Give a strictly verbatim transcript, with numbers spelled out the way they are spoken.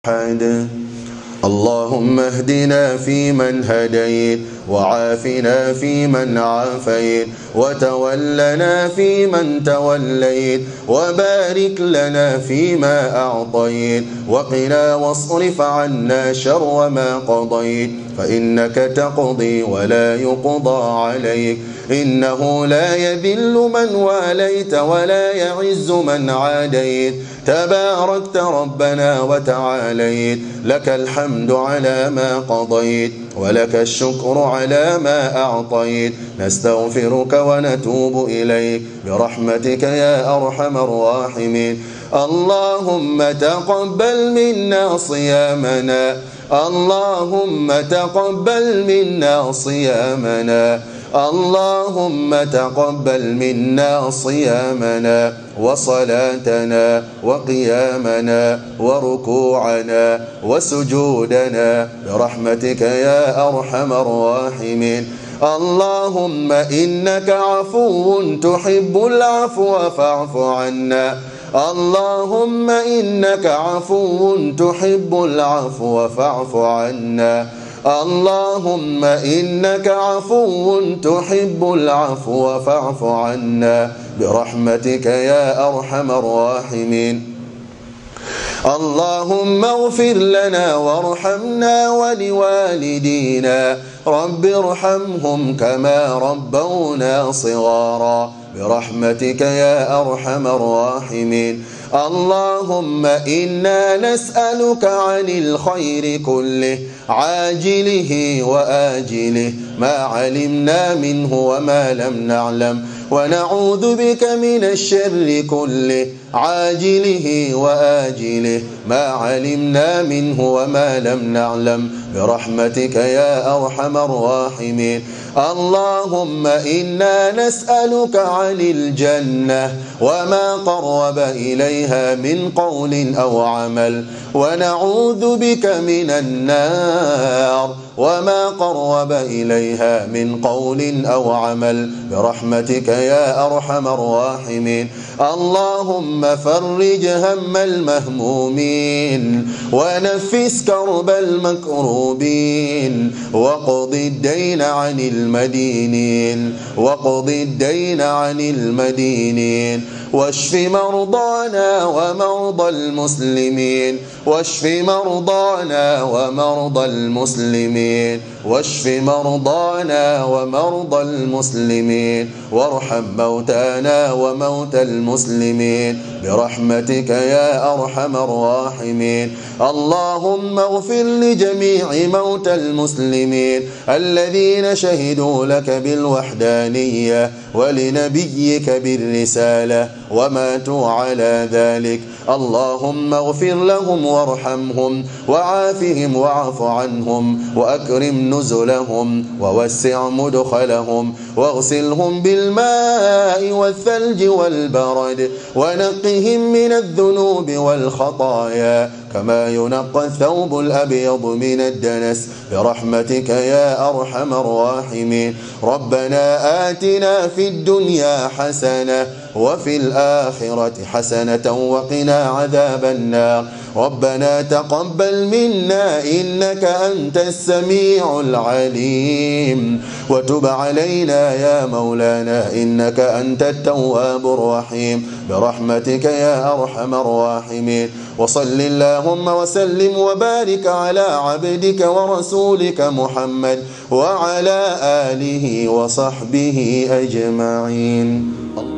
أحد. اللهم اهدنا فيمن هديت، وعافنا فيمن عافيت، وتولنا فيمن توليت، وبارك لنا فيما أعطيت، وقنا واصرف عنا شر ما قضيت، فإنك تقضي ولا يقضى عليك، إنه لا يذل من واليت ولا يعز من عاديت، تباركت ربنا وتعاليت، لك الحمد على ما قضيت، ولك الشكر على ما أعطيت، نستغفرك ونتوب إليك برحمتك يا أرحم الراحمين. اللهم تقبل منا صيامنا، اللهم تقبل منا صيامنا، اللهم تقبل منا صيامنا وصلاتنا وقيامنا وركوعنا وسجودنا برحمتك يا أرحم الراحمين. اللهم إنك عفو تحب العفو فاعف عنا، اللهم إنك عفو تحب العفو فاعف عنا، اللهم إنك عفو تحب العفو فاعف عنا برحمتك يا أرحم الراحمين. اللهم اغفر لنا وارحمنا ولوالدينا، رب ارحمهم كما ربونا صغارا برحمتك يا أرحم الراحمين. اللهم إنا نسألك عن الخير كله عاجله وآجله ما علمنا منه وما لم نعلم، ونعوذ بك من الشر كله عاجله وآجله ما علمنا منه وما لم نعلم برحمتك يا أرحم الراحمين. اللهم إنا نسألك عن الجنة وما قرب إليها من قول أو عمل، ونعوذ بك من النار وما قرب إليها من قول أو عمل برحمتك يا أرحم الراحمين. اللهم فرج هم المهمومين، ونفس كرب المكروبين، وقض الدين عن المدينين، وقض الدين عن المدينين، واشف مرضانا ومرضى المسلمين، واشف مرضانا ومرضى المسلمين، واشف مرضانا ومرضى المسلمين، وارحم موتانا وموتى المسلمين برحمتك يا أرحم الراحمين. اللهم اغفر لجميع موتى المسلمين الذين شهدوا لك بالوحدانية ولنبيك بالرسالة وماتوا على ذلك. اللهم اغفر لهم وارحمهم وعافهم واعف عنهم وأكرم نزلهم ووسع مدخلهم واغسلهم بالماء والثلج والبرد ونقهم من الذنوب والخطايا كما ينقى الثوب الأبيض من الدنس برحمتك يا أرحم الراحمين. ربنا آتنا في الدنيا حسنة وفي الآخرة حسنة وقنا عذاب النار. ربنا تقبل منا إنك أنت السميع العليم، وتب علينا يا مولانا إنك أنت التواب الرحيم برحمتك يا أرحم الراحمين. وصل اللهم وسلم وبارك على عبدك ورسولك محمد وعلى آله وصحبه أجمعين.